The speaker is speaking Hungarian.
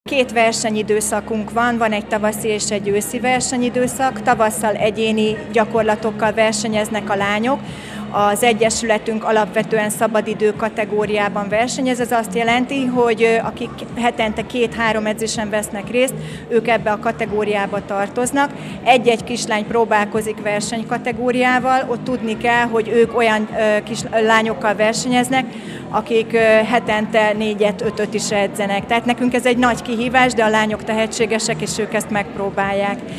Két versenyidőszakunk van egy tavaszi és egy őszi versenyidőszak. Tavasszal egyéni gyakorlatokkal versenyeznek a lányok. Az Egyesületünk alapvetően szabadidő kategóriában versenyez, ez azt jelenti, hogy akik hetente 2-3 edzésen vesznek részt, ők ebbe a kategóriába tartoznak. Egy-egy kislány próbálkozik versenykategóriával, ott tudni kell, hogy ők olyan lányokkal versenyeznek, akik hetente 4-5-öt is edzenek. Tehát nekünk ez egy nagy kihívás, de a lányok tehetségesek, és ők ezt megpróbálják.